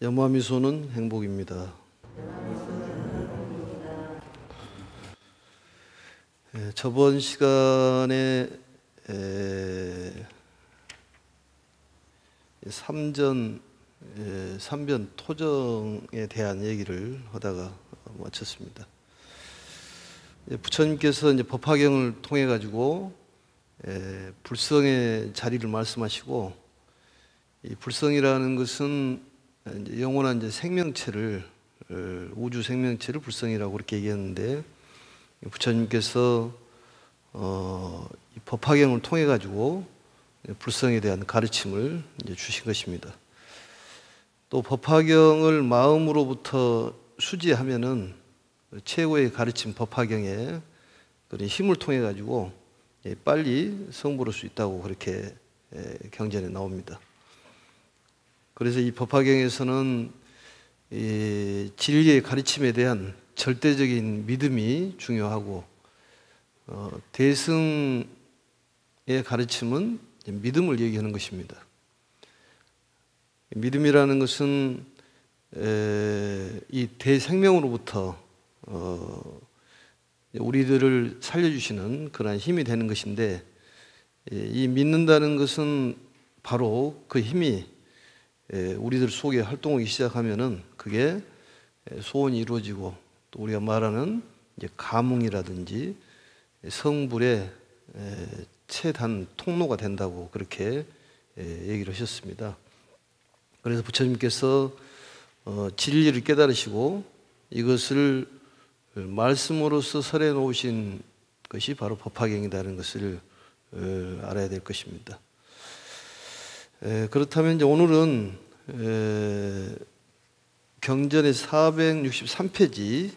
염화미소는 행복입니다. 저번 시간에 삼변 토정에 대한 얘기를 하다가 마쳤습니다. 부처님께서 이제 법화경을 통해 가지고 불성의 자리를 말씀하시고, 이 불성이라는 것은 이제 영원한 이제 생명체를, 우주 생명체를 불성이라고 그렇게 얘기했는데, 부처님께서 이 법화경을 통해 가지고 불성에 대한 가르침을 이제 주신 것입니다. 또 법화경을 마음으로부터 수지하면은 최고의 가르침 법화경에 그런 힘을 통해 가지고 빨리 성불할 수 있다고 그렇게 경전에 나옵니다. 그래서 이 법화경에서는 이 진리의 가르침에 대한 절대적인 믿음이 중요하고, 대승의 가르침은 믿음을 얘기하는 것입니다. 믿음이라는 것은 이 대생명으로부터 우리들을 살려주시는 그러한 힘이 되는 것인데, 이 믿는다는 것은 바로 그 힘이 우리들 속에 활동하기 시작하면은 그게 소원이 이루어지고, 또 우리가 말하는 이제 가뭉이라든지 성불의 최단 통로가 된다고 그렇게 얘기를 하셨습니다. 그래서 부처님께서 진리를 깨달으시고 이것을 말씀으로서 설해 놓으신 것이 바로 법화경이라는 것을 알아야 될 것입니다. 그렇다면 이제 오늘은 경전의 463페이지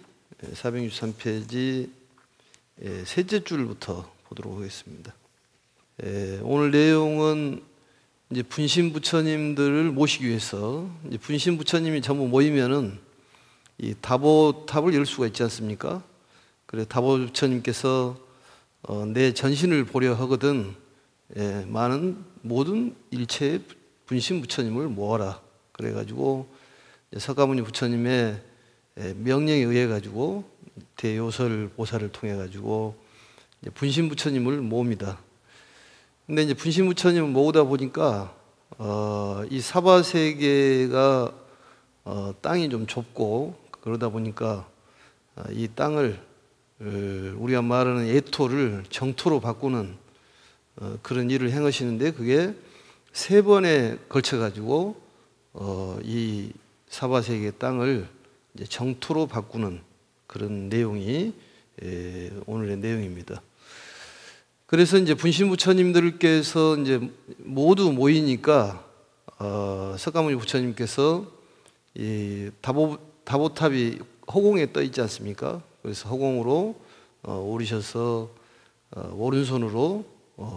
셋째 줄부터 보도록 하겠습니다. 오늘 내용은 이제 분신 부처님들을 모시기 위해서, 이제 분신 부처님이 전부 모이면은 이 다보탑을 열 수가 있지 않습니까? 그래서 다보 부처님께서 내 전신을 보려 하거든 많은 모든 일체의 분신 부처님을 모아라. 그래가지고 석가모니 부처님의 명령에 의해 가지고 대요설 보살을 통해 가지고 분신 부처님을 모읍니다. 근데 이제 분신 부처님을 모으다 보니까 이 사바 세계가 땅이 좀 좁고, 그러다 보니까 이 땅을 우리가 말하는 애토를 정토로 바꾸는 그런 일을 행하시는데, 그게 3번에 걸쳐 가지고 이 사바 세계 땅을 이제 정토로 바꾸는 그런 내용이 오늘의 내용입니다. 그래서 이제 분신 부처님들께서 이제 모두 모이니까 석가모니 부처님께서 이 다보탑이 허공에 떠 있지 않습니까? 그래서 허공으로 오르셔서 오른손으로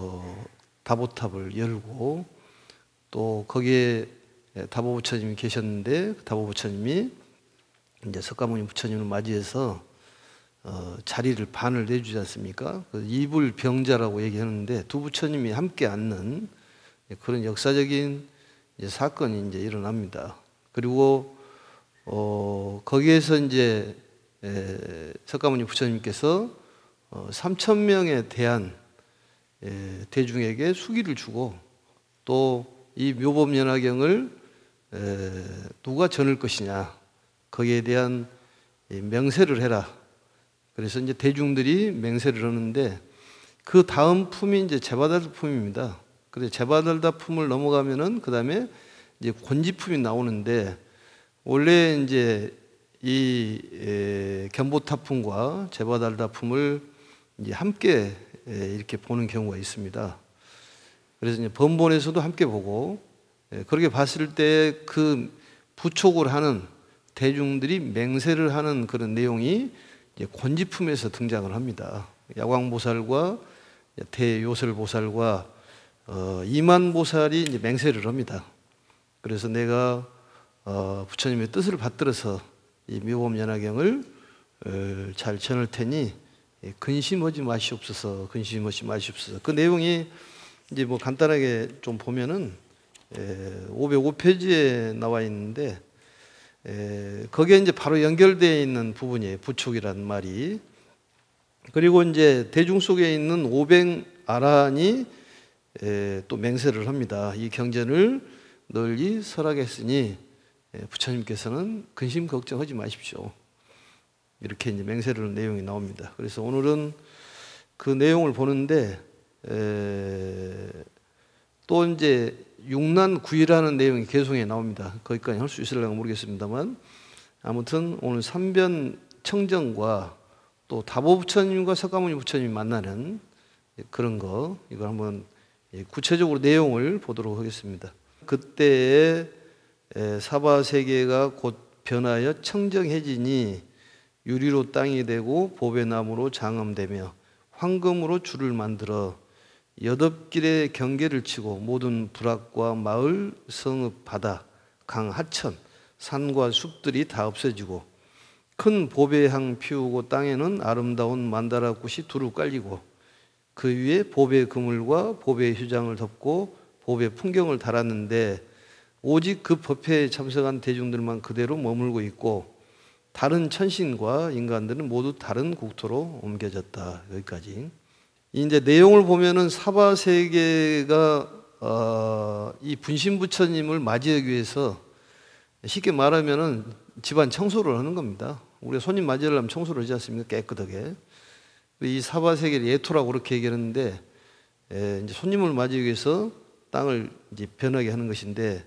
다보탑을 열고, 또 거기에 다보 부처님이 계셨는데, 다보 부처님이 이제 석가모니 부처님을 맞이해서 자리를 반을 내주지 않습니까? 이불병자라고 얘기하는데, 두 부처님이 함께 앉는 그런 역사적인 이제 사건이 이제 일어납니다. 그리고 거기에서 이제 석가모니 부처님께서 3,000명에 대한 대중에게 수기를 주고, 또 이 묘법연화경을 누가 전할 것이냐, 거기에 대한 명세를 해라. 그래서 이제 대중들이 맹세를 하는데, 그 다음 품이 이제 제바달다 품입니다. 그래서 제바달다 품을 넘어가면은 그 다음에 이제 곤지품이 나오는데, 원래 이제 이 견보타품과 제바달다 품을 이제 함께 이렇게 보는 경우가 있습니다. 그래서 이제 번본에서도 함께 보고, 그렇게 봤을 때 그 부촉을 하는 대중들이 맹세를 하는 그런 내용이 이제 곤지품에서 등장을 합니다. 야광보살과 대요설보살과 이만보살이 이제 맹세를 합니다. 그래서 내가 부처님의 뜻을 받들어서 이 묘법연화경을 잘 전할 테니 근심하지 마시옵소서, 근심하지 마시옵소서. 그 내용이 이제 뭐 간단하게 좀 보면은 505페이지에 나와 있는데, 거기에 이제 바로 연결되어 있는 부분이에요. 부축이라는 말이. 그리고 이제 대중 속에 있는 500아란이 또 맹세를 합니다. 이 경전을 널리 설하겠으니 부처님께서는 근심 걱정하지 마십시오. 이렇게 이제 맹세를 내용이 나옵니다. 그래서 오늘은 그 내용을 보는데 또 이제 육난구이라는 내용이 개송에 나옵니다. 거기까지 할 수 있을까 모르겠습니다만 아무튼 오늘 삼변 청정과 또 다보 부처님과 석가모니 부처님이 만나는 그런 거 이걸 한번 구체적으로 내용을 보도록 하겠습니다. 그때의 사바세계가 곧 변하여 청정해지니 유리로 땅이 되고 보배나무로 장엄되며 황금으로 줄을 만들어 여덟길의 경계를 치고 모든 부락과 마을, 성읍, 바다, 강, 하천, 산과 숲들이 다 없어지고 큰 보배향 피우고 땅에는 아름다운 만다라 꽃이 두루 깔리고 그 위에 보배 그물과 보배 휴장을 덮고 보배 풍경을 달았는데 오직 그 법회에 참석한 대중들만 그대로 머물고 있고 다른 천신과 인간들은 모두 다른 국토로 옮겨졌다. 여기까지. 이제 내용을 보면은 사바세계가 이 분신부처님을 맞이하기 위해서 쉽게 말하면은 집안 청소를 하는 겁니다. 우리가 손님 맞이하려면 청소를 하지 않습니까? 깨끗하게. 이 사바세계를 예토라고 그렇게 얘기하는데 이제 손님을 맞이하기 위해서 땅을 이제 변하게 하는 것인데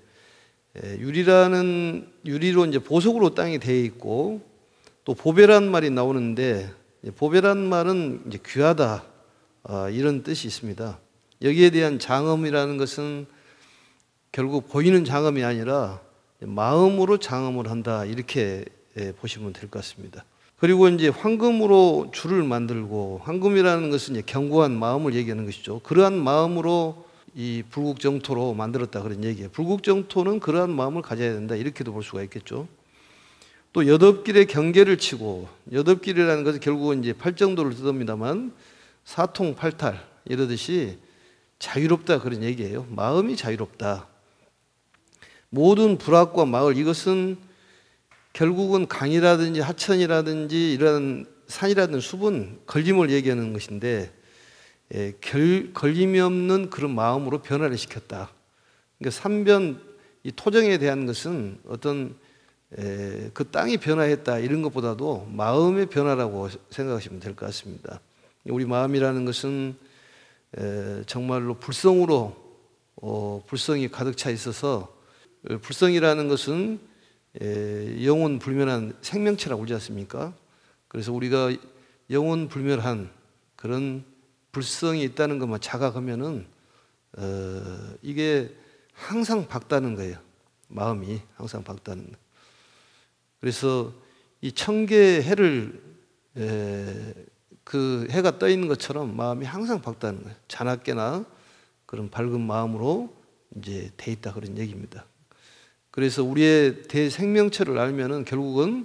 유리로 이제 보석으로 땅이 되어 있고 또 보배란 말이 나오는데 보배란 말은 이제 귀하다 이런 뜻이 있습니다. 여기에 대한 장엄이라는 것은 결국 보이는 장엄이 아니라 마음으로 장엄을 한다 이렇게 보시면 될 것 같습니다. 그리고 이제 황금으로 줄을 만들고 황금이라는 것은 이제 견고한 마음을 얘기하는 것이죠. 그러한 마음으로 이 불국정토로 만들었다 그런 얘기예요. 불국정토는 그러한 마음을 가져야 된다 이렇게도 볼 수가 있겠죠. 또 여덟길의 경계를 치고 여덟길이라는 것은 결국은 이제 팔정도를 뜻합니다만 사통팔탈 이러듯이 자유롭다 그런 얘기예요. 마음이 자유롭다. 모든 불악과 마을 이것은 결국은 강이라든지 하천이라든지 이런 산이라든지 숲은 걸림을 얘기하는 것인데 걸림이 없는 그런 마음으로 변화를 시켰다. 그러니까 삼변 이 토정에 대한 것은 어떤 그 땅이 변화했다 이런 것보다도 마음의 변화라고 생각하시면 될 것 같습니다. 우리 마음이라는 것은 정말로 불성으로 불성이 가득 차 있어서 불성이라는 것은 영혼 불멸한 생명체라고 그러지 않습니까? 그래서 우리가 영혼 불멸한 그런 불성이 있다는 것만 자각하면은 이게 항상 밝다는 거예요. 마음이 항상 밝다는 거. 그래서 이 천개의 해를 그 해가 떠 있는 것처럼 마음이 항상 밝다는 거예요. 자나깨나 그런 밝은 마음으로 이제 돼 있다 그런 얘기입니다. 그래서 우리의 대생명체를 알면은 결국은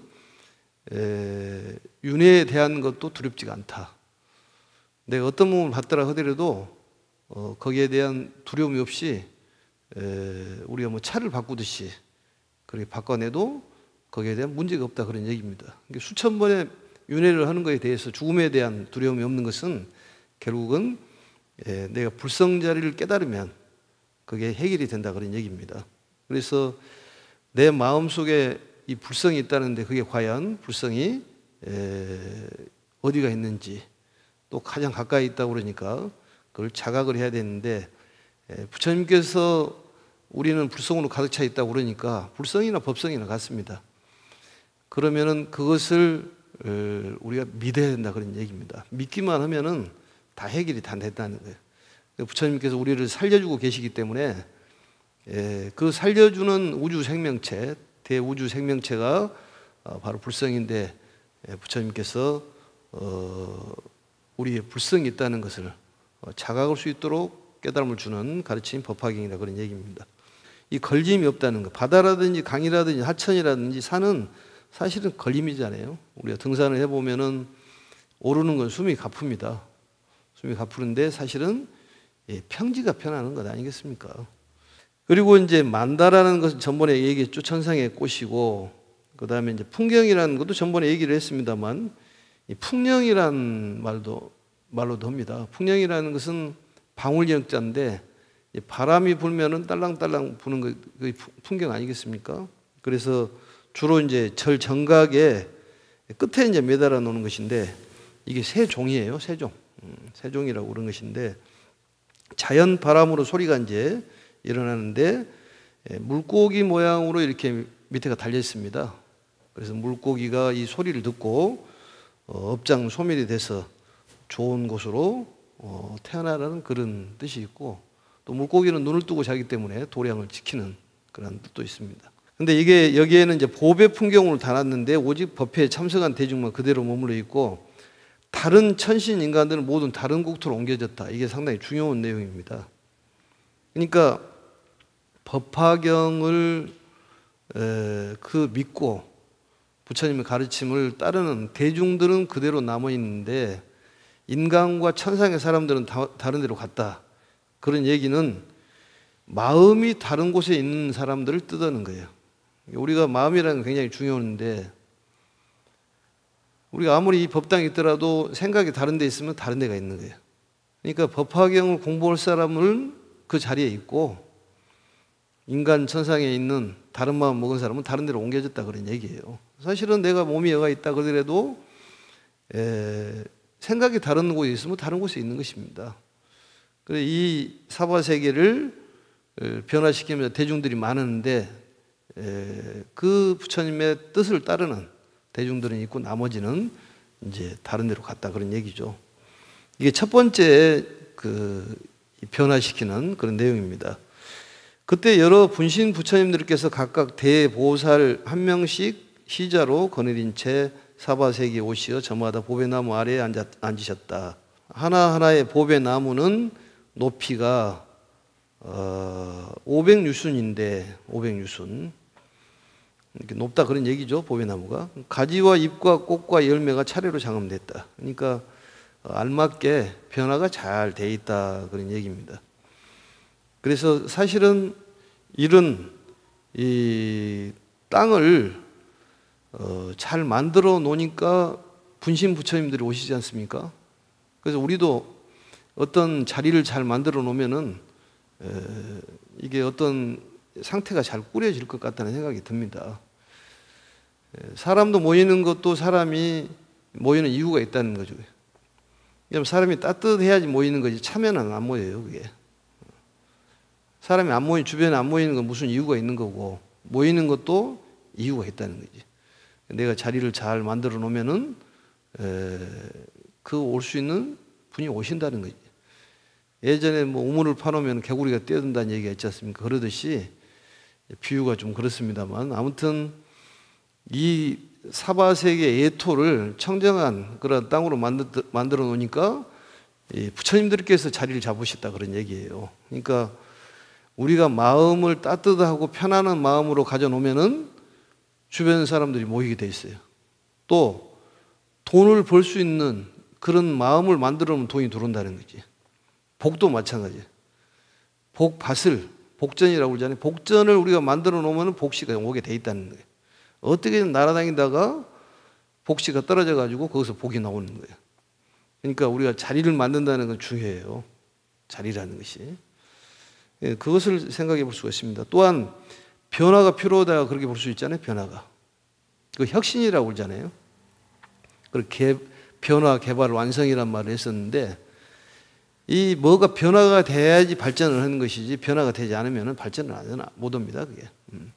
윤회에 대한 것도 두렵지가 않다. 내가 어떤 몸을 받더라 하더라도 거기에 대한 두려움이 없이 우리가 뭐 차를 바꾸듯이 그렇게 바꿔내도 거기에 대한 문제가 없다 그런 얘기입니다. 수천 번의 윤회를 하는 것에 대해서 죽음에 대한 두려움이 없는 것은 결국은 내가 불성자리를 깨달으면 그게 해결이 된다 그런 얘기입니다. 그래서 내 마음속에 이 불성이 있다는데 그게 과연 불성이 어디가 있는지 또 가장 가까이 있다고 그러니까 그걸 자각을 해야 되는데 부처님께서 우리는 불성으로 가득 차 있다고 그러니까 불성이나 법성이나 같습니다. 그러면은 그것을 우리가 믿어야 된다 그런 얘기입니다. 믿기만 하면은 다 해결이 다 된다는 거예요. 부처님께서 우리를 살려주고 계시기 때문에 그 살려주는 우주 생명체, 대우주 생명체가 바로 불성인데 부처님께서 우리의 불성이 있다는 것을 자각할 수 있도록 깨달음을 주는 가르침 법화경이라 그런 얘기입니다. 이 걸림이 없다는 거, 바다라든지 강이라든지 하천이라든지 산은 사실은 걸림이잖아요. 우리가 등산을 해보면은 오르는 건 숨이 가쁩니다. 숨이 가쁘는데 사실은 평지가 편하는 것 아니겠습니까? 그리고 이제 만다라는 것은 전번에 얘기했죠. 천상의 꽃이고 그 다음에 이제 풍경이라는 것도 전번에 얘기를 했습니다만, 이 풍령이라는 말로도 합니다. 풍령이라는 것은 방울영자인데, 바람이 불면은 딸랑딸랑 부는 그 풍경 아니겠습니까? 그래서 주로 이제 절 정각에 끝에 이제 매달아 놓는 것인데, 이게 세종이에요. 세종이라고 그런 것인데, 자연 바람으로 소리가 이제 일어나는데, 물고기 모양으로 이렇게 밑에가 달려 있습니다. 그래서 물고기가 이 소리를 듣고 업장 소멸이 돼서 좋은 곳으로 태어나라는 그런 뜻이 있고, 또 물고기는 눈을 뜨고 자기 때문에 도량을 지키는 그런 뜻도 있습니다. 근데 이게 여기에는 이제 보배 풍경으로 달았는데 오직 법회에 참석한 대중만 그대로 머물러 있고, 다른 천신 인간들은 모든 다른 국토로 옮겨졌다. 이게 상당히 중요한 내용입니다. 그러니까 법화경을 믿고 부처님의 가르침을 따르는 대중들은 그대로 남아 있는데, 인간과 천상의 사람들은 다른 데로 갔다. 그런 얘기는 마음이 다른 곳에 있는 사람들을 뜻하는 거예요. 우리가 마음이라는 게 굉장히 중요한데, 우리가 아무리 이 법당에 있더라도 생각이 다른 데 있으면 다른 데가 있는 거예요. 그러니까 법화경을 공부할 사람은 그 자리에 있고, 인간 천상에 있는 다른 마음 먹은 사람은 다른 데로 옮겨졌다 그런 얘기예요. 사실은 내가 몸이 여가 있다 그러더라도 생각이 다른 곳에 있으면 다른 곳에 있는 것입니다. 그래서 이 사바세계를 변화시키면서 대중들이 많은데, 그 부처님의 뜻을 따르는 대중들은 있고 나머지는 이제 다른 데로 갔다 그런 얘기죠. 이게 첫 번째 변화시키는 그런 내용입니다. 그때 여러 분신 부처님들께서 각각 대보살 한 명씩 시자로 거느린 채 사바세계에 오시어 저마다 보배나무 아래에 앉으셨다. 하나하나의 보배나무는 높이가 500유순인데 500유순 이렇게 높다 그런 얘기죠. 보배나무가 가지와 잎과 꽃과 열매가 차례로 장엄됐다. 그러니까 알맞게 변화가 잘 돼 있다 그런 얘기입니다. 그래서 사실은 이런 이 땅을 잘 만들어 놓으니까 분신 부처님들이 오시지 않습니까? 그래서 우리도 어떤 자리를 잘 만들어 놓으면은 이게 어떤 상태가 잘 꾸려질 것 같다는 생각이 듭니다. 사람도 모이는 것도 사람이 모이는 이유가 있다는 거죠. 왜냐하면 사람이 따뜻해야지 모이는 거지 차면은 안 모여요. 그게 사람이 주변에 안 모이는 건 무슨 이유가 있는 거고, 모이는 것도 이유가 있다는 거지. 내가 자리를 잘 만들어 놓으면은 그 올 수 있는 분이 오신다는 거지. 예전에 뭐 우물을 파놓으면 개구리가 뛰어든다는 얘기가 있지 않습니까? 그러듯이 비유가 좀 그렇습니다만, 아무튼 이 사바세계 예토를 청정한 그런 땅으로 만들어 놓으니까 부처님들께서 자리를 잡으셨다 그런 얘기예요. 그러니까 우리가 마음을 따뜻하고 편안한 마음으로 가져놓으면은 주변 사람들이 모이게 돼 있어요. 또 돈을 벌 수 있는 그런 마음을 만들어 놓으면 돈이 들어온다는 거지. 복도 마찬가지예요. 복밭을 복전이라고 그러잖아요. 복전을 우리가 만들어 놓으면 복시가 오게 돼 있다는 거예요. 어떻게든 날아다니다가 복시가 떨어져 가지고 거기서 복이 나오는 거예요. 그러니까 우리가 자리를 만든다는 건 중요해요. 자리라는 것이. 그것을 생각해 볼 수가 있습니다. 또한 변화가 필요하다 그렇게 볼 수 있잖아요. 변화가. 그 혁신이라고 그러잖아요. 그렇게 변화, 개발, 완성이란 말을 했었는데, 이 뭐가 변화가 돼야지 발전을 하는 것이지 변화가 되지 않으면 발전을 못 합니다. 그게.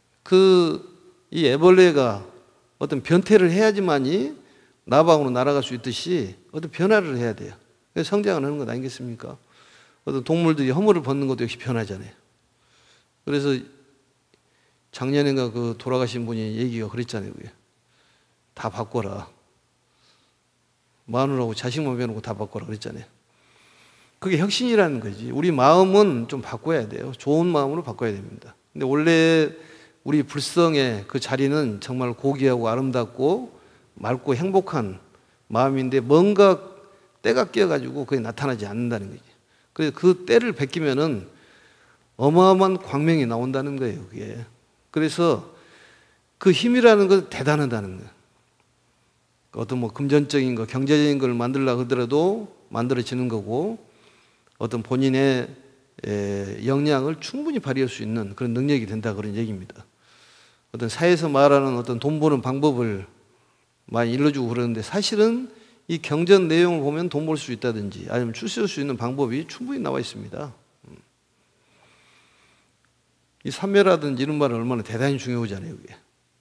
이 애벌레가 어떤 변태를 해야지만이 나방으로 날아갈 수 있듯이 어떤 변화를 해야 돼요. 그래서 성장을 하는 것 아니겠습니까? 어떤 동물들이 허물을 벗는 것도 역시 변화잖아요. 그래서 작년인가 그 돌아가신 분이 얘기가 그랬잖아요. 그게. 다 바꿔라. 마누라하고 자식만 배우고 다 바꿔라 그랬잖아요. 그게 혁신이라는 거지. 우리 마음은 좀 바꿔야 돼요. 좋은 마음으로 바꿔야 됩니다. 근데 원래 우리 불성의 그 자리는 정말 고귀하고 아름답고 맑고 행복한 마음인데, 뭔가 때가 끼어가지고 그게 나타나지 않는다는 거지. 그래서 그 때를 베끼면은 어마어마한 광명이 나온다는 거예요. 그게. 그래서 그 힘이라는 것은 대단하다는 거예요. 어떤 뭐 금전적인 거, 경제적인 걸 만들려고 하더라도 만들어지는 거고, 어떤 본인의 역량을 충분히 발휘할 수 있는 그런 능력이 된다, 그런 얘기입니다. 어떤 사회에서 말하는 어떤 돈 버는 방법을 많이 일러주고 그러는데, 사실은 이 경전 내용을 보면 돈 벌 수 있다든지 아니면 출세할 수 있는 방법이 충분히 나와 있습니다. 이 삼매라든지 이런 말은 얼마나 대단히 중요하잖아요, 그게.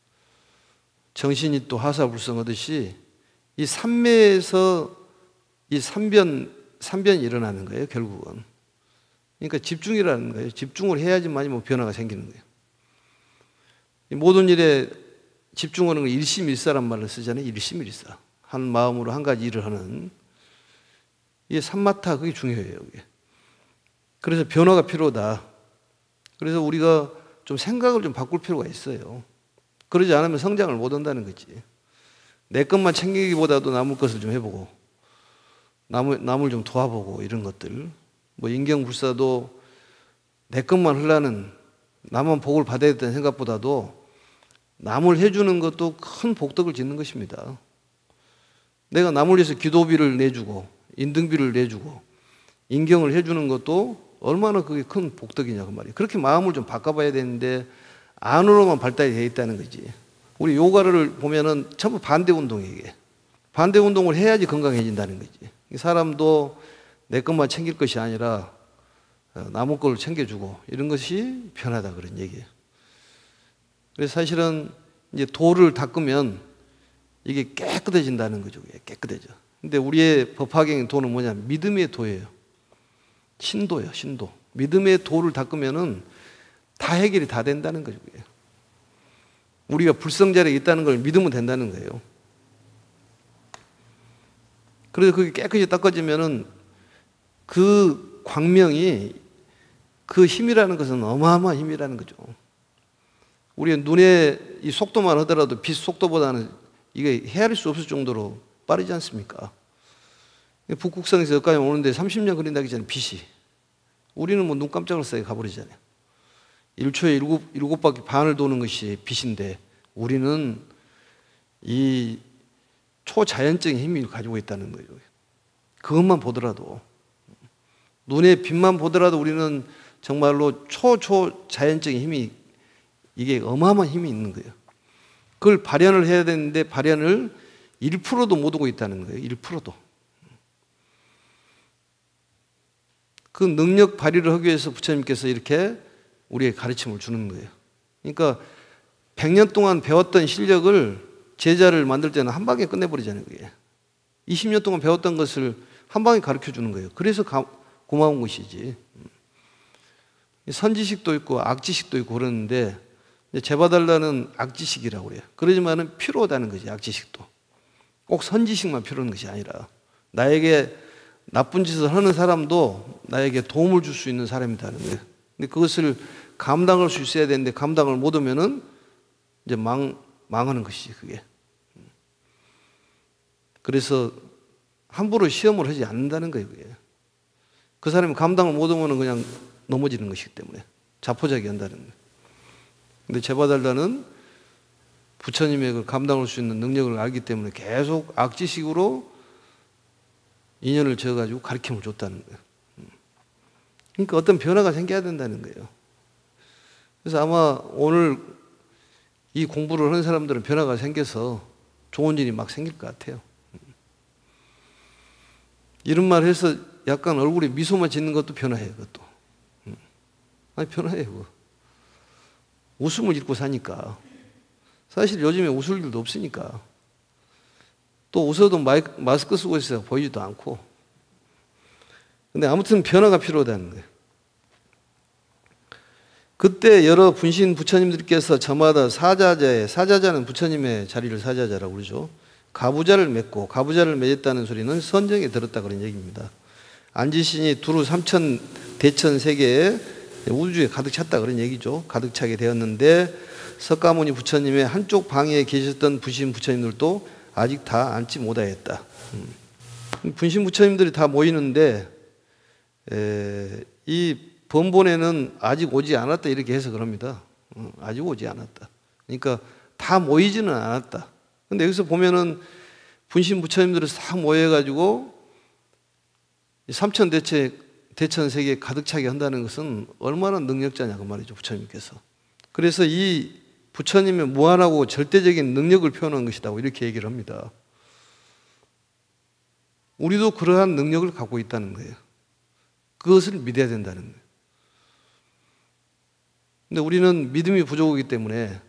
정신이 또 하사불성하듯이 이 삼매에서 이 삼변이 일어나는 거예요, 결국은. 그러니까 집중이라는 거예요. 집중을 해야지만이 뭐 변화가 생기는 거예요. 이 모든 일에 집중하는 걸 일심일사란 말을 쓰잖아요. 일심일사. 한 마음으로 한 가지 일을 하는. 이게 삼마타, 그게 중요해요, 그게. 그래서 변화가 필요하다. 그래서 우리가 좀 생각을 좀 바꿀 필요가 있어요. 그러지 않으면 성장을 못 한다는 거지. 내 것만 챙기기보다도 남의 것을 좀 해보고, 남을 좀 도와보고, 이런 것들. 뭐 인경불사도 내 것만 하려는, 나만 복을 받아야 된다는 생각보다도 남을 해주는 것도 큰 복덕을 짓는 것입니다. 내가 남을 위해서 기도비를 내주고 인등비를 내주고 인경을 해주는 것도 얼마나 그게 큰 복덕이냐, 그 말이에요. 그렇게 마음을 좀 바꿔봐야 되는데 안으로만 발달이 되어 있다는 거지. 우리 요가를 보면은 전부 반대 운동이에요, 이게. 반대 운동을 해야지 건강해진다는 거지. 사람도 내 것만 챙길 것이 아니라 남의 걸 챙겨주고 이런 것이 편하다, 그런 얘기예요. 그래서 사실은 이제 도를 닦으면 이게 깨끗해진다는 거죠. 깨끗해져. 근데 우리의 법화경의 도는 뭐냐? 믿음의 도예요. 신도예요, 신도. 믿음의 도를 닦으면은 다 해결이 다 된다는 거죠. 그게. 우리가 불성자리에 있다는 걸 믿으면 된다는 거예요. 그래서 그게 깨끗이 닦아지면은 그 광명이, 그 힘이라는 것은 어마어마한 힘이라는 거죠. 우리가 눈의 이 속도만 하더라도 빛 속도보다는 이게 헤아릴 수 없을 정도로 빠르지 않습니까? 북극성에서 여기까지 오는데 30년 걸린다기 전에 빛이. 우리는 뭐 눈 깜짝을 사이 가버리잖아요. 1초에 7바퀴 반을 도는 것이 빛인데 우리는 이 초자연적인 힘을 가지고 있다는 거예요. 그것만 보더라도, 눈의 빛만 보더라도 우리는 정말로 초자연적인 힘이, 이게 어마어마한 힘이 있는 거예요. 그걸 발현을 해야 되는데 발현을 1%도 못 하고 있다는 거예요. 1%도. 그 능력 발휘를 하기 위해서 부처님께서 이렇게 우리에게 가르침을 주는 거예요. 그러니까 100년 동안 배웠던 실력을 제자를 만들 때는 한 방에 끝내버리잖아요, 그게. 20년 동안 배웠던 것을 한 방에 가르쳐 주는 거예요. 그래서 고마운 것이지. 선지식도 있고 악지식도 있고 그러는데, 제봐달라는 악지식이라고 그래요. 그러지만은 필요하다는 거지, 악지식도. 꼭 선지식만 필요한 것이 아니라 나에게 나쁜 짓을 하는 사람도 나에게 도움을 줄 수 있는 사람이라는 거예요. 근데 그것을 감당할 수 있어야 되는데 감당을 못 하면은 이제 망하는 것이지, 그게. 그래서 함부로 시험을 하지 않는다는 거예요, 그게. 그 사람이 감당을 못 하면은 그냥 넘어지는 것이기 때문에 자포자기 한다는 거예요. 근데 제봐달라는 부처님의 그 감당할 수 있는 능력을 알기 때문에 계속 악지식으로 인연을 지어가지고 가르침을 줬다는 거예요. 그러니까 어떤 변화가 생겨야 된다는 거예요. 그래서 아마 오늘 이 공부를 하는 사람들은 변화가 생겨서 좋은 일이 막 생길 것 같아요. 이런 말 해서 약간 얼굴에 미소만 짓는 것도 변화해요, 그것도. 아니, 변화해요, 그거. 웃음을 잃고 사니까. 사실 요즘에 웃을 일도 없으니까. 또 웃어도 마스크 쓰고 있어서 보이지도 않고. 근데 아무튼 변화가 필요하다는 거예요. 그때 여러 분신 부처님들께서 저마다 사자자는 부처님의 자리를 사자자라고 그러죠. 가부자를 맺고, 가부자를 맺었다는 소리는 선정에 들었다, 그런 얘기입니다. 안지신이 두루 삼천 대천 세계에 우주에 가득 찼다, 그런 얘기죠. 가득 차게 되었는데 석가모니 부처님의 한쪽 방에 계셨던 분신 부처님들도 아직 다 앉지 못하였다. 분신 부처님들이 다 모이는데 이 번본에는 아직 오지 않았다, 이렇게 해서 그럽니다. 아직 오지 않았다. 그러니까 다 모이지는 않았다. 근데 여기서 보면은 분신 부처님들을 싹 모여가지고 삼천대천 세계에 가득 차게 한다는 것은 얼마나 능력자냐 그 말이죠, 부처님께서. 그래서 이 부처님의 무한하고 절대적인 능력을 표현한 것이라고 이렇게 얘기를 합니다. 우리도 그러한 능력을 갖고 있다는 거예요. 그것을 믿어야 된다는 거예요. 근데 우리는 믿음이 부족하기 때문에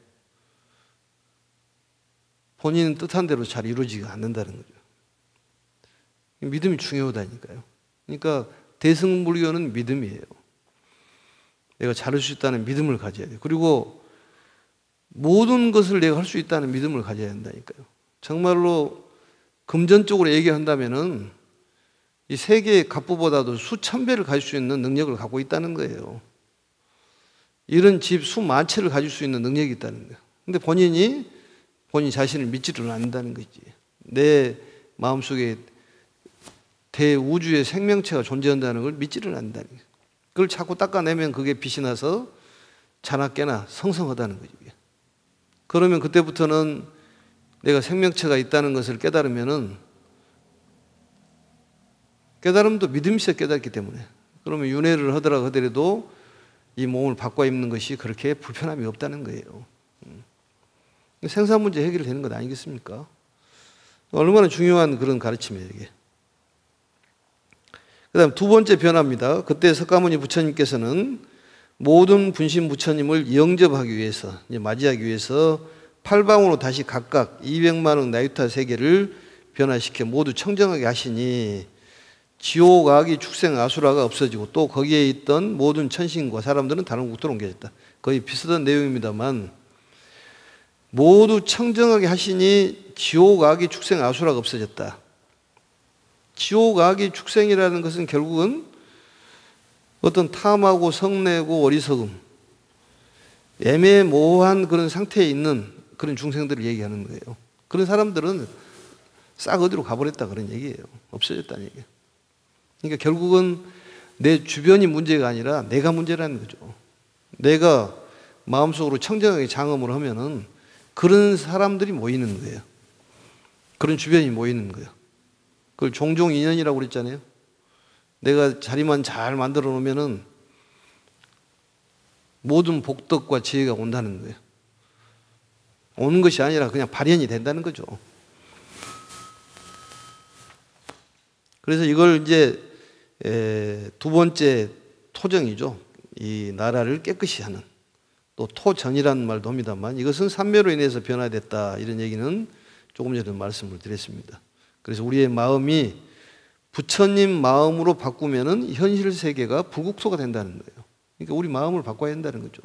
본인 뜻한 대로 잘 이루어지지 않는다는 거죠. 믿음이 중요하다니까요. 그러니까 대승불교는 믿음이에요. 내가 잘할 수 있다는 믿음을 가져야 돼요. 그리고 모든 것을 내가 할 수 있다는 믿음을 가져야 한다니까요. 정말로 금전적으로 얘기한다면은 이 세계의 갑부보다도 수천 배를 가질 수 있는 능력을 갖고 있다는 거예요. 이런 집 수만 채를 가질 수 있는 능력이 있다는 거예요. 근데 본인 자신을 믿지를 않는다는 거지. 내 마음속에 대우주의 생명체가 존재한다는 걸 믿지를 않는다는 거예요. 그걸 자꾸 닦아내면 그게 빛이 나서 자나깨나 성성하다는 거죠. 그러면 그때부터는 내가 생명체가 있다는 것을 깨달으면은 깨달음도 믿음이 있어야 깨닫기 때문에 그러면 윤회를 하더라도 이 몸을 바꿔 입는 것이 그렇게 불편함이 없다는 거예요. 생산 문제 해결되는 것 아니겠습니까? 얼마나 중요한 그런 가르침이에요, 이게. 그 다음 두 번째 변화입니다. 그때 석가모니 부처님께서는 모든 분신 부처님을 영접하기 위해서, 맞이하기 위해서 팔방으로 다시 각각 200만억 나유타 세계를 변화시켜 모두 청정하게 하시니 지옥, 악이, 축생, 아수라가 없어지고 또 거기에 있던 모든 천신과 사람들은 다른 국도로 옮겨졌다. 거의 비슷한 내용입니다만 모두 청정하게 하시니 지옥, 악이, 축생, 아수라가 없어졌다. 지옥, 악이, 축생이라는 것은 결국은 어떤 탐하고 성내고 어리석음, 애매모호한 그런 상태에 있는 그런 중생들을 얘기하는 거예요. 그런 사람들은 싹 어디로 가버렸다 그런 얘기예요. 없어졌다는 얘기예요. 그러니까 결국은 내 주변이 문제가 아니라 내가 문제라는 거죠. 내가 마음속으로 청정하게 장엄을 하면은 그런 사람들이 모이는 거예요. 그런 주변이 모이는 거예요. 그걸 종종 인연이라고 그랬잖아요. 내가 자리만 잘 만들어 놓으면은 모든 복덕과 지혜가 온다는 거예요. 오는 것이 아니라 그냥 발현이 된다는 거죠. 그래서 이걸 이제 두 번째 토정이죠. 이 나라를 깨끗이 하는 또 토정이라는 말도 합니다만 이것은 삼매로 인해서 변화됐다 이런 얘기는 조금 전에 말씀을 드렸습니다. 그래서 우리의 마음이 부처님 마음으로 바꾸면은 현실 세계가 불국토가 된다는 거예요. 그러니까 우리 마음을 바꿔야 된다는 거죠.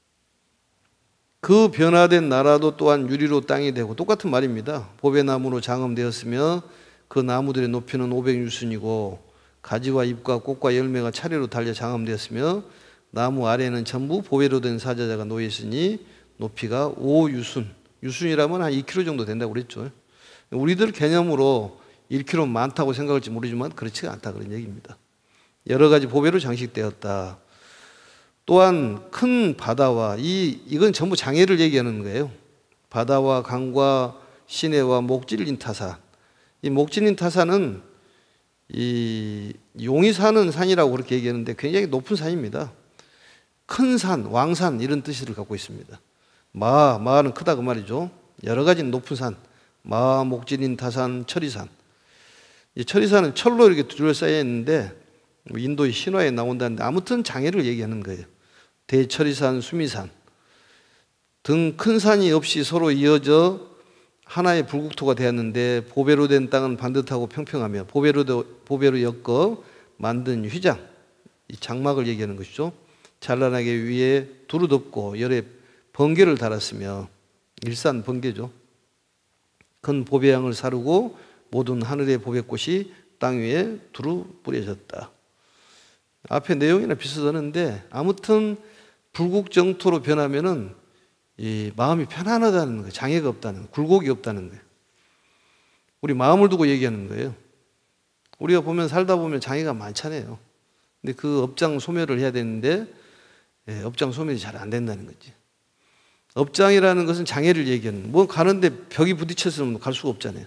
그 변화된 나라도 또한 유리로 땅이 되고 똑같은 말입니다. 보배나무로 장엄되었으며 그 나무들의 높이는 500유순이고 가지와 잎과 꽃과 열매가 차례로 달려 장엄되었으며 나무 아래에는 전부 보배로 된 사자자가 놓여 있으니 높이가 5유순. 유순이라면 한 2km 정도 된다고 그랬죠. 우리들 개념으로 1km 많다고 생각할지 모르지만 그렇지가 않다 그런 얘기입니다. 여러 가지 보배로 장식되었다. 또한 큰 바다와 이건 전부 장애를 얘기하는 거예요. 바다와 강과 시내와 목질린 타산. 이 목질린 타산은 이 용이 사는 산이라고 그렇게 얘기하는데 굉장히 높은 산입니다. 큰 산, 왕산 이런 뜻을 갖고 있습니다. 마는 크다 그 말이죠. 여러 가지 높은 산, 마, 목질린 타산, 철이산. 이 철이산은 철로 이렇게 둘러싸여 있는데 인도의 신화에 나온다는데 아무튼 장애를 얘기하는 거예요. 대철이산, 수미산 등 큰 산이 없이 서로 이어져 하나의 불국토가 되었는데 보배로 된 땅은 반듯하고 평평하며 보배로 엮어 만든 휘장, 이 장막을 얘기하는 것이죠. 찬란하게 위에 두루 덮고 열에 번개를 달았으며 일산 번개죠. 큰 보배양을 사르고 모든 하늘의 보배꽃이 땅 위에 두루 뿌려졌다. 앞에 내용이나 비슷하는데 아무튼 불국정토로 변하면은 이 마음이 편안하다는 거예요. 장애가 없다는 거예요. 굴곡이 없다는 거예요. 우리 마음을 두고 얘기하는 거예요. 우리가 보면 살다 보면 장애가 많잖아요. 근데 그 업장 소멸을 해야 되는데 업장 소멸이 잘 안 된다는 거지. 업장이라는 것은 장애를 얘기하는, 뭐 가는데 벽이 부딪혀서 갈 수가 없잖아요.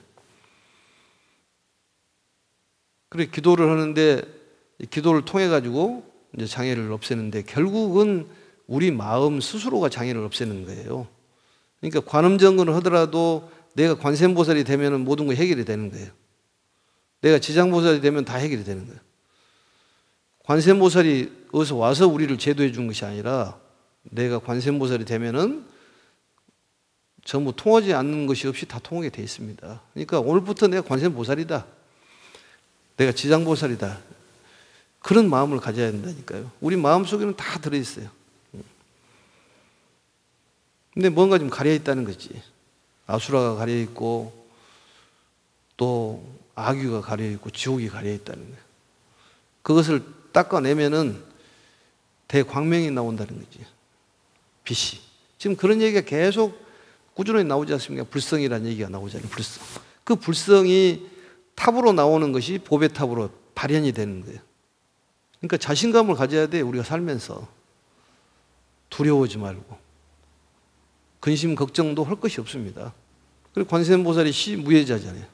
그래 기도를 하는데 기도를 통해 가지고 이제 장애를 없애는데 결국은 우리 마음 스스로가 장애를 없애는 거예요. 그러니까 관음정근을 하더라도 내가 관세음보살이 되면 모든 거 해결이 되는 거예요. 내가 지장보살이 되면 다 해결이 되는 거예요. 관세음보살이 어디서 와서 우리를 제도해 준 것이 아니라 내가 관세음보살이 되면은 전부 통하지 않는 것이 없이 다 통하게 돼 있습니다. 그러니까 오늘부터 내가 관세음보살이다. 내가 지장보살이다. 그런 마음을 가져야 된다니까요. 우리 마음속에는 다 들어있어요. 근데 뭔가 좀 가려있다는 거지. 아수라가 가려있고 또 악귀가 가려있고 지옥이 가려있다는 거예요. 그것을 닦아내면은 대광명이 나온다는 거지. 빛이. 지금 그런 얘기가 계속 꾸준히 나오지 않습니까? 불성이라는 얘기가 나오잖아요. 불성. 그 불성이 탑으로 나오는 것이 보배 탑으로 발현이 되는 거예요. 그러니까 자신감을 가져야 돼. 우리가 살면서 두려워하지 말고 근심 걱정도 할 것이 없습니다. 그리고 관세음보살이 시무예자잖아요.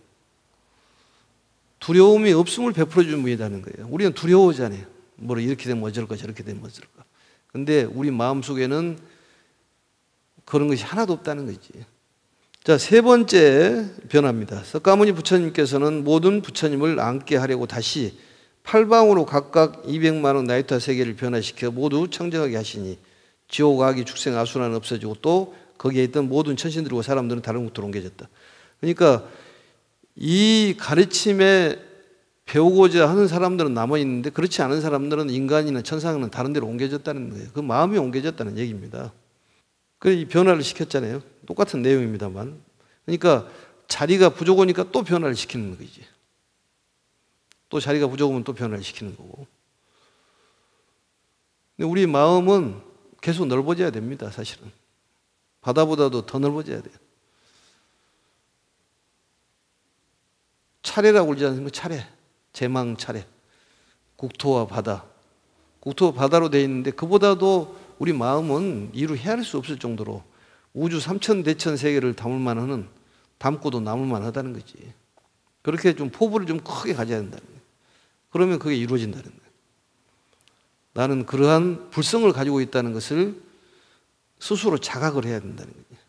두려움이 없음을 베풀어 주는 무예다는 거예요. 우리는 두려워하잖아요. 뭐 이렇게 되면 어쩔까 저렇게 되면 어쩔까. 근데 우리 마음속에는 그런 것이 하나도 없다는 거지. 자, 세 번째 변화입니다. 석가모니 부처님께서는 모든 부처님을 앉게 하려고 다시 팔방으로 각각 200만 원 나이타 세계를 변화시켜 모두 청정하게 하시니 지옥, 악이, 축생, 아수라는 없어지고 또 거기에 있던 모든 천신들과 사람들은 다른 곳으로 옮겨졌다. 그러니까 이 가르침에 배우고자 하는 사람들은 남아있는데 그렇지 않은 사람들은 인간이나 천상은 다른 데로 옮겨졌다는 거예요. 그 마음이 옮겨졌다는 얘기입니다. 그래서 이 변화를 시켰잖아요. 똑같은 내용입니다만. 그러니까 자리가 부족하니까 또 변화를 시키는 거지. 또 자리가 부족하면 또 변화를 시키는 거고. 근데 우리 마음은 계속 넓어져야 됩니다, 사실은. 바다보다도 더 넓어져야 돼요. 차례라고 그러지 않습니까? 차례. 제망 차례. 국토와 바다. 국토와 바다로 되어 있는데 그보다도 우리 마음은 이루 헤아릴 수 없을 정도로 우주 삼천대천 세계를 담고도 남을 만하다는 거지. 그렇게 좀 포부를 좀 크게 가져야 된다는 거예요. 그러면 그게 이루어진다는 거예요. 나는 그러한 불성을 가지고 있다는 것을 스스로 자각을 해야 된다는 거예요.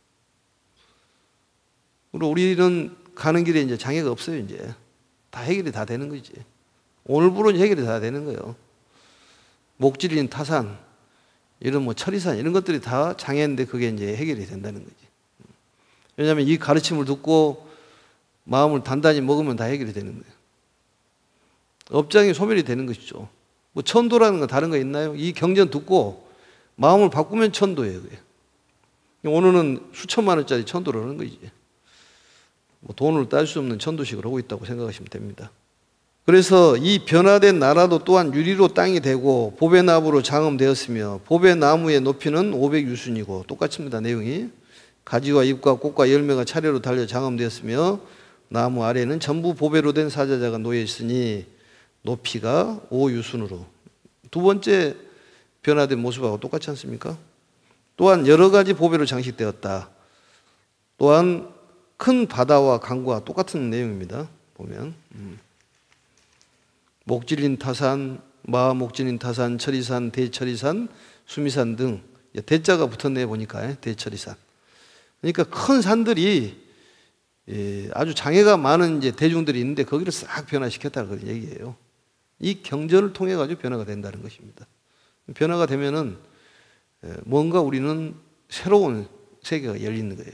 그리고 우리는 가는 길에 이제 장애가 없어요, 이제. 다 해결이 다 되는 거지. 오늘부로 해결이 다 되는 거예요. 목질인 타산, 이런 뭐 철이산, 이런 것들이 다 장애인데 그게 이제 해결이 된다는 거지. 왜냐하면 이 가르침을 듣고 마음을 단단히 먹으면 다 해결이 되는 거예요. 업장이 소멸이 되는 것이죠. 뭐 천도라는 건 다른 거 있나요? 이 경전 듣고 마음을 바꾸면 천도예요. 그게. 오늘은 수천만 원짜리 천도를 하는 거지. 뭐 돈을 딸 수 없는 천도식을 하고 있다고 생각하시면 됩니다. 그래서 이 변화된 나라도 또한 유리로 땅이 되고 보배나무로 장엄되었으며 보배나무의 높이는 500유순이고 똑같습니다. 내용이. 가지와 잎과 꽃과 열매가 차례로 달려 장엄되었으며 나무 아래는 전부 보배로 된 사자자가 놓여있으니 높이가 5유순으로. 두 번째 변화된 모습하고 똑같지 않습니까? 또한 여러 가지 보배로 장식되었다. 또한 큰 바다와 강과 똑같은 내용입니다. 보면 목질인 타산, 마목질인 타산, 철이산, 대철이산, 수미산 등 대자가 붙었네 보니까 대철이산. 그러니까 큰 산들이 아주 장애가 많은 이제 대중들이 있는데 거기를 싹 변화시켰다 그런 얘기예요. 이 경전을 통해 가지고 변화가 된다는 것입니다. 변화가 되면은 뭔가 우리는 새로운 세계가 열리는 거예요.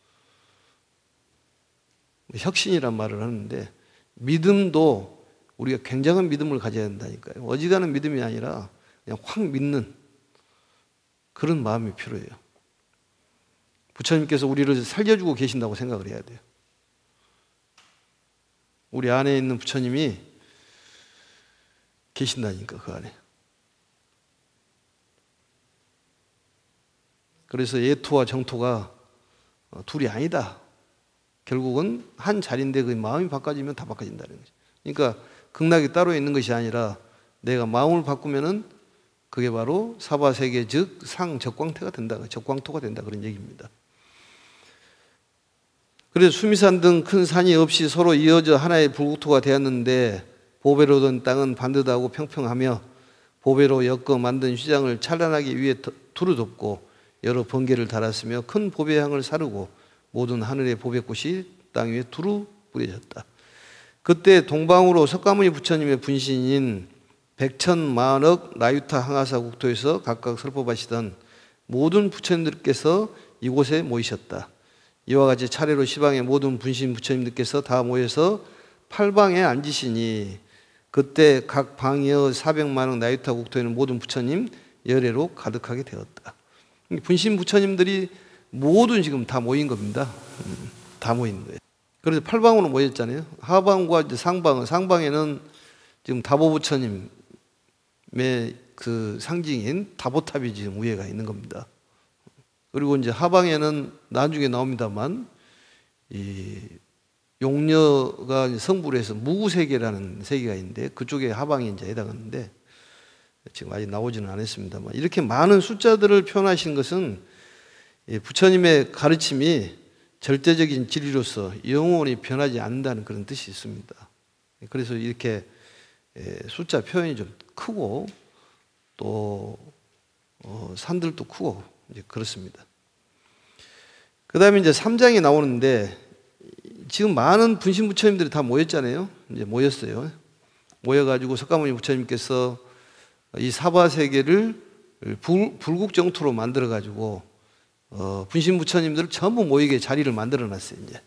혁신이란 말을 하는데 믿음도 우리가 굉장한 믿음을 가져야 된다니까요. 어지간한 믿음이 아니라 그냥 확 믿는 그런 마음이 필요해요. 부처님께서 우리를 살려주고 계신다고 생각을 해야 돼요. 우리 안에 있는 부처님이 계신다니까 그 안에. 그래서 예토와 정토가 둘이 아니다. 결국은 한 자리인데 그 마음이 바꿔지면 다 바꿔진다는 거죠. 그러니까 극락이 따로 있는 것이 아니라 내가 마음을 바꾸면은 그게 바로 사바세계 즉 상적광태가 된다, 적광토가 된다 그런 얘기입니다. 그래서 수미산 등 큰 산이 없이 서로 이어져 하나의 불국토가 되었는데 보배로 얻은 땅은 반듯하고 평평하며 보배로 엮어 만든 휘장을 찬란하게 위에 두루 덮고 여러 번개를 달았으며 큰 보배향을 사르고 모든 하늘의 보배꽃이 땅 위에 두루 뿌려졌다. 그때 동방으로 석가모니 부처님의 분신인 백천만억 나유타 항아사 국토에서 각각 설법하시던 모든 부처님들께서 이곳에 모이셨다. 이와 같이 차례로 시방의 모든 분신 부처님들께서 다 모여서 팔방에 앉으시니 그때 각 방이여 400만억 나유타 국토에 있는 모든 부처님 열애로 가득하게 되었다. 분신 부처님들이 모두 지금 다 모인 겁니다. 다 모인 거예요. 그래서 팔방으로 모였잖아요. 하방과 이제 상방에는 지금 다보 부처님의 그 상징인 다보탑이 지금 위에가 있는 겁니다. 그리고 이제 하방에는 나중에 나옵니다만 이 용녀가 성부로 해서 무구세계라는 세계가 있는데 그쪽에 하방에 이제 해당하는데 지금 아직 나오지는 않았습니다만 이렇게 많은 숫자들을 표현하신 것은 부처님의 가르침이 절대적인 진리로서 영원히 변하지 않는다는 그런 뜻이 있습니다. 그래서 이렇게 숫자 표현이 좀 크고 또 산들도 크고 이제 그렇습니다. 그 다음에 이제 3장이 나오는데 지금 많은 분신 부처님들이 다 모였잖아요. 이제 모였어요. 모여가지고 석가모니 부처님께서 이 사바세계를 불국정토로 만들어가지고 분신 부처님들을 전부 모이게 자리를 만들어 놨어요. 이제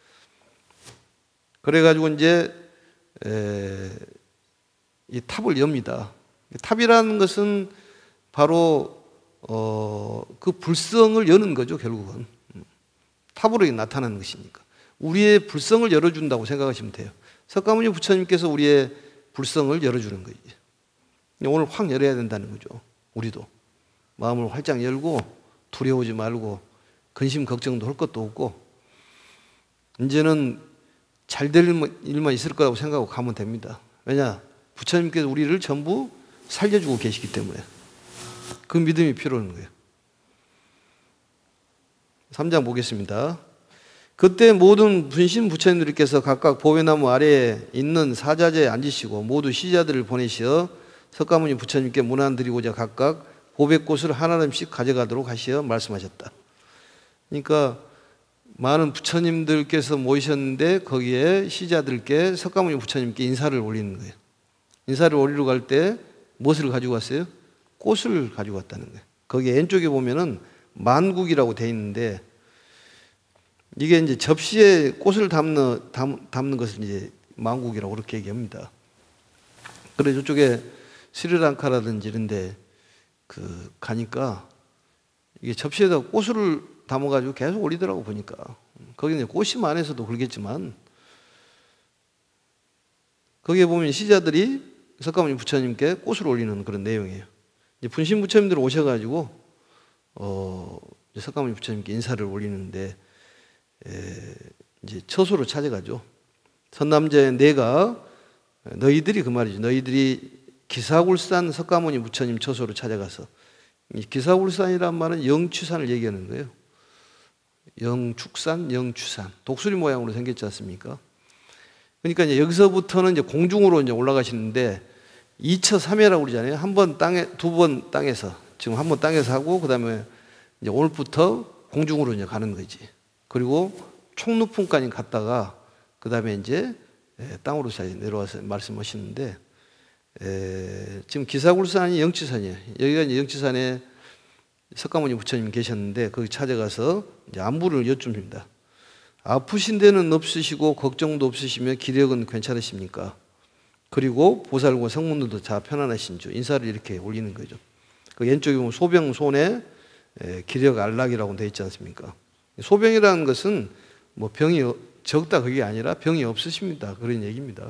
그래가지고 이제 이 탑을 엽니다. 탑이라는 것은 바로 그 불성을 여는 거죠. 결국은 탑으로 나타나는 것이니까 우리의 불성을 열어준다고 생각하시면 돼요. 석가모니 부처님께서 우리의 불성을 열어주는 거예요. 오늘 확 열어야 된다는 거죠. 우리도 마음을 활짝 열고 두려워하지 말고 근심 걱정도 할 것도 없고 이제는 잘 될 일만 있을 거라고 생각하고 가면 됩니다. 왜냐? 부처님께서 우리를 전부 살려주고 계시기 때문에 그 믿음이 필요한 거예요. 3장 보겠습니다. 그때 모든 분신 부처님들께서 각각 보배나무 아래에 있는 사자재에 앉으시고 모두 시자들을 보내시어 석가모니 부처님께 문안 드리고자 각각 보배꽃을 하나씩 가져가도록 하시어 말씀하셨다. 그러니까 많은 부처님들께서 모이셨는데 거기에 시자들께 석가모니 부처님께 인사를 올리는 거예요. 인사를 올리러 갈 때 무엇을 가지고 왔어요? 꽃을 가지고 왔다는 거예요. 거기 왼쪽에 보면은 만국이라고 돼 있는데 이게 이제 접시에 꽃을 담는 것을 이제 만국이라고 그렇게 얘기합니다. 그래서 저쪽에 스리랑카라든지 이런데 그 가니까 이게 접시에다 꽃을 담아가지고 계속 올리더라고 보니까 거기는 꽃이 많아서도 그러겠지만 거기에 보면 시자들이 석가모니 부처님께 꽃을 올리는 그런 내용이에요. 이제 분신 부처님들 오셔가지고 석가모니 부처님께 인사를 올리는데 이제 처소로 찾아가죠. 선남자의 내가 너희들이 그 말이죠. 너희들이 기사굴산 석가모니 부처님 처소로 찾아가서 이 기사굴산이란 말은 영추산을 얘기하는 거예요. 영축산, 영추산 독수리 모양으로 생겼지 않습니까? 그러니까 이제 여기서부터는 이제 공중으로 이제 올라가시는데 2처 3회라고 그러잖아요. 한 번 땅에 두 번 땅에서 지금 한 번 땅에서 하고 그다음에 이제 오늘부터 공중으로 이제 가는 거지. 그리고 총루풍까지 갔다가 그다음에 이제 땅으로 내려와서 말씀하시는데 지금 기사굴산이 영치산이에요. 여기가 이제 영치산에 석가모니 부처님 계셨는데 거기 찾아가서 이제 안부를 여쭙습니다. 아프신 데는 없으시고 걱정도 없으시며 기력은 괜찮으십니까? 그리고 보살과 성문들도 다 편안하신 주 인사를 이렇게 올리는 거죠. 그 왼쪽에 보면 소병손에 기력 안락이라고 되어 있지 않습니까? 소병이라는 것은 뭐 병이 적다 그게 아니라 병이 없으십니다 그런 얘기입니다.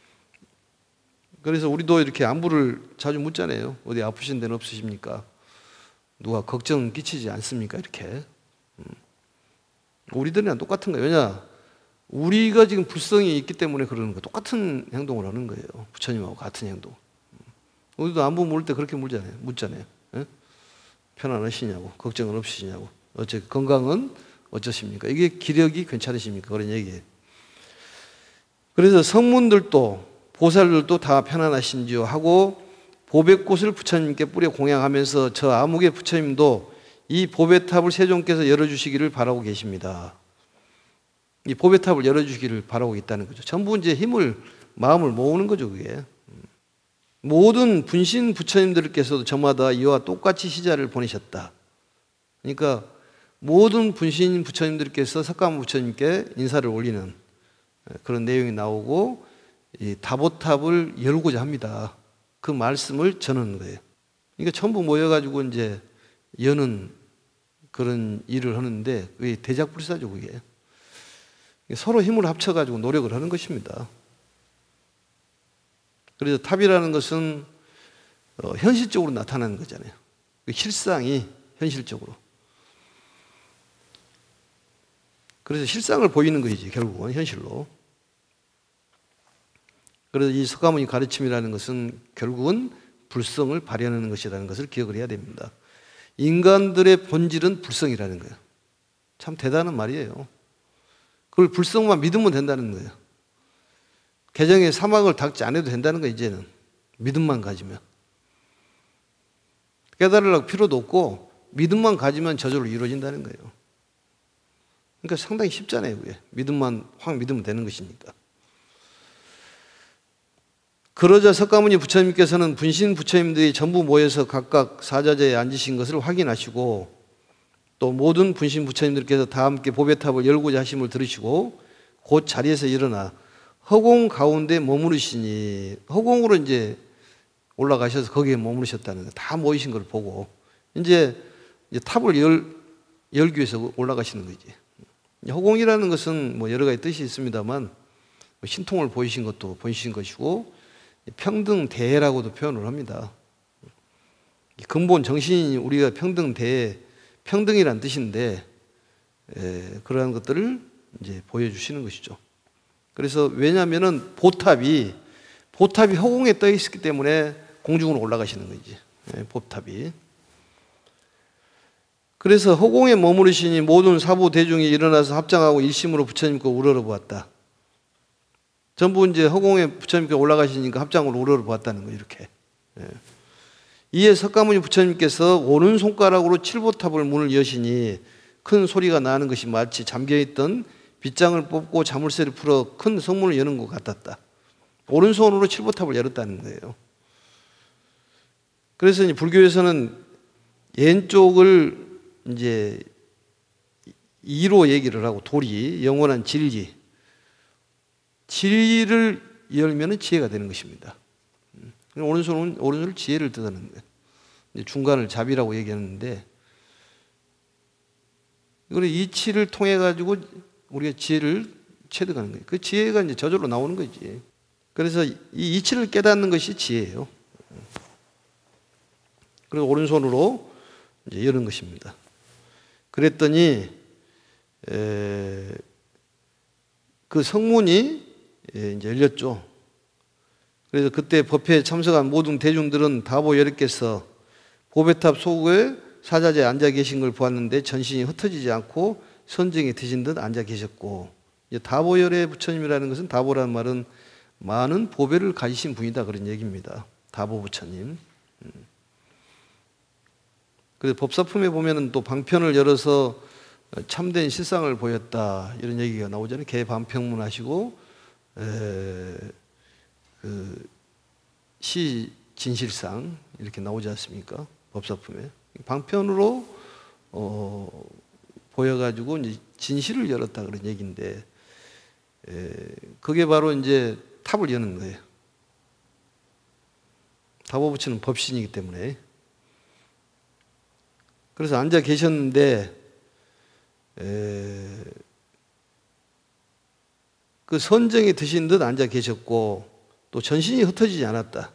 그래서 우리도 이렇게 안부를 자주 묻잖아요. 어디 아프신 데는 없으십니까? 누가 걱정 끼치지 않습니까? 이렇게. 우리들이랑 똑같은 거예요. 왜냐? 우리가 지금 불성이 있기 때문에 그러는 거예요. 똑같은 행동을 하는 거예요. 부처님하고 같은 행동. 우리도 안부 물을 때 그렇게 묻잖아요. 예? 편안하시냐고, 걱정은 없으시냐고, 건강은 어쩌십니까? 이게 기력이 괜찮으십니까? 그런 얘기예요. 그래서 성문들도 보살들도 다 편안하신지요 하고 보배꽃을 부처님께 뿌려 공양하면서 저 아무개 부처님도 이 보배탑을 세종께서 열어주시기를 바라고 계십니다. 이 보배탑을 열어주시기를 바라고 있다는 거죠. 전부 이제 마음을 모으는 거죠, 그게. 모든 분신 부처님들께서도 저마다 이와 똑같이 시자를 보내셨다. 그러니까 모든 분신 부처님들께서 석가모니 부처님께 인사를 올리는 그런 내용이 나오고 이 다보탑을 열고자 합니다. 그 말씀을 전하는 거예요. 그러니까 전부 모여가지고 이제 여는 그런 일을 하는데 그게 대작불사죠, 그게. 서로 힘을 합쳐가지고 노력을 하는 것입니다. 그래서 탑이라는 것은 현실적으로 나타나는 거잖아요. 그 실상이 현실적으로. 그래서 실상을 보이는 것이지, 결국은 현실로. 그래서 이 석가모니 가르침이라는 것은 결국은 불성을 발현하는 것이라는 것을 기억을 해야 됩니다. 인간들의 본질은 불성이라는 거예요. 참 대단한 말이에요. 그걸 불성만 믿으면 된다는 거예요. 개정의 사막을 닦지 않아도 된다는 거예요, 이제는. 믿음만 가지면. 깨달으려고 필요도 없고 믿음만 가지면 저절로 이루어진다는 거예요. 그러니까 상당히 쉽잖아요, 그게. 믿으면 되는 것이니까. 그러자 석가모니 부처님께서는 분신 부처님들이 전부 모여서 각각 사자재에 앉으신 것을 확인하시고 또 모든 분신 부처님들께서 다 함께 보배탑을 열고자 하심을 들으시고 곧 자리에서 일어나 허공 가운데 머무르시니, 허공으로 이제 올라가셔서 거기에 머무르셨다는 거예요. 다 모이신 걸 보고 이제 탑을 열기 위해서 올라가시는 거지. 허공이라는 것은 뭐 여러 가지 뜻이 있습니다만 신통을 보이신 것도 보이신 것이고 평등대라고도 표현을 합니다. 근본 정신이 우리가 평등이란 뜻인데 그러한 것들을 이제 보여주시는 것이죠. 그래서 왜냐하면은 보탑이 허공에 떠 있었기 때문에 공중으로 올라가시는 거지. 보탑이. 그래서 허공에 머무르시니 모든 사부 대중이 일어나서 합장하고 일심으로 부처님께 우러러 보았다. 전부 이제 허공에 부처님께 올라가시니까 합장으로 우러러 보았다는 거예요, 이렇게. 이에 석가모니 부처님께서 오른손가락으로 칠보탑을 문을 여시니 큰 소리가 나는 것이 마치 잠겨있던 빗장을 뽑고 자물쇠를 풀어 큰 성문을 여는 것 같았다. 오른손으로 칠보탑을 열었다는 거예요. 그래서 이제 불교에서는 왼쪽을 이제 이로 얘기를 하고 도리, 영원한 진리를 열면 지혜가 되는 것입니다. 오른손을 지혜를 뜻하는 거예요. 중간을 자비라고 얘기하는데 이거는 이치를 통해 가지고 우리가 지혜를 체득하는 거예요. 그 지혜가 이제 저절로 나오는 거지. 그래서 이 이치를 깨닫는 것이 지혜예요. 그래서 오른손으로 이제 여는 것입니다. 그랬더니 그 성문이 이제 열렸죠. 그래서 그때 법회에 참석한 모든 대중들은 다보 여력께서 보배탑 소구에 사자재에 앉아 계신 걸 보았는데 전신이 흩어지지 않고 선정에 드신 듯 앉아 계셨고, 다보열의 부처님이라는 것은, 다보라는 말은 많은 보배를 가지신 분이다, 그런 얘기입니다. 다보 부처님. 그래서 법사품에 보면은 또 방편을 열어서 참된 실상을 보였다, 이런 얘기가 나오잖아요. 개반평문 하시고 그 시 진실상 이렇게 나오지 않습니까? 법사품에 방편으로 보여가지고 이제 진실을 열었다, 그런 얘기인데 그게 바로 이제 탑을 여는 거예요. 다보부처는 법신이기 때문에. 그래서 앉아 계셨는데 그 선정이 드신 듯 앉아 계셨고 또 전신이 흩어지지 않았다.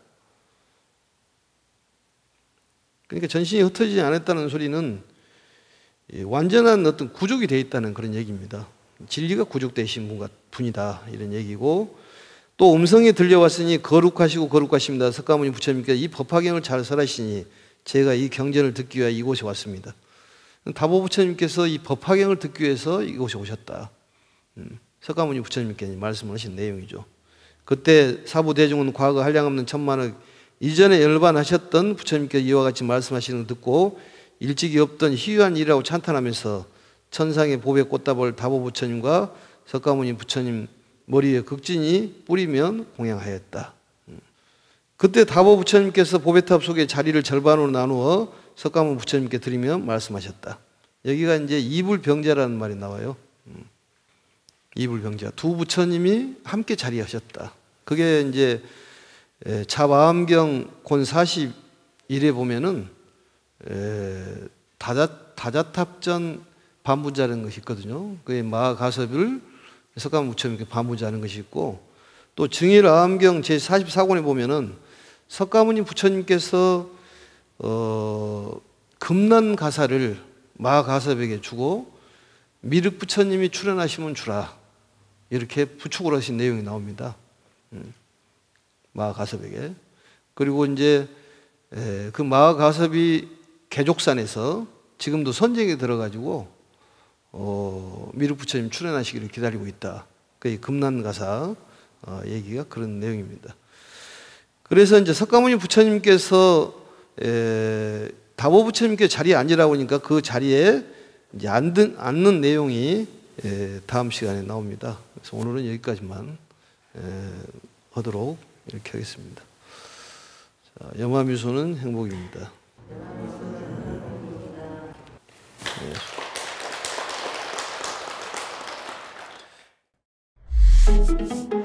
그러니까 전신이 흩어지지 않았다는 소리는 완전한 어떤 구족이 되어 있다는 그런 얘기입니다. 진리가 구족되신 분이다, 이런 얘기고, 또 음성이 들려왔으니 거룩하시고 거룩하십니다. 석가모니 부처님께서 이 법화경을 잘 설하시니 제가 이 경전을 듣기 위하여 이곳에 왔습니다. 다보 부처님께서 이 법화경을 듣기 위해서 이곳에 오셨다. 석가모니 부처님께서 말씀을 하신 내용이죠. 그때 사부대중은 과거 한량없는 천만억 이전에 열반하셨던 부처님께서 이와 같이 말씀하시는 걸 듣고 일찍이 없던 희귀한 일이라고 찬탄하면서 천상의 보배 꽃다발 다보 부처님과 석가모니 부처님 머리에 극진히 뿌리면 공양하였다. 그때 다보 부처님께서 보배탑 속에 자리를 절반으로 나누어 석가모니 부처님께 드리며 말씀하셨다. 여기가 이제 이불병자라는 말이 나와요. 이불병자. 두 부처님이 함께 자리하셨다. 그게 이제 차마암경 곤 41에 보면은 다자탑전 반부자라는 것이 있거든요. 그게 마가섭을 석가모니 부처님께 반부자하는 것이 있고, 또 증일아암경 제44권에 보면은 석가모니 부처님께서 금난가사를 마가섭에게 주고 미륵 부처님이 출연하시면 주라, 이렇게 부축을 하신 내용이 나옵니다. 마가섭에게. 그리고 이제 그 마가섭이 개족산에서 지금도 선쟁에 들어가지고 미륵 부처님 출연하시기를 기다리고 있다. 그 금난가사 얘기가 그런 내용입니다. 그래서 이제 석가모니 부처님께서 다보 부처님께 자리에 앉으라고 하니까 그 자리에 이제 앉는 내용이 다음 시간에 나옵니다. 그래서 오늘은 여기까지만 하도록 이렇게 하겠습니다. 자, 염화미소는 행복입니다. 네.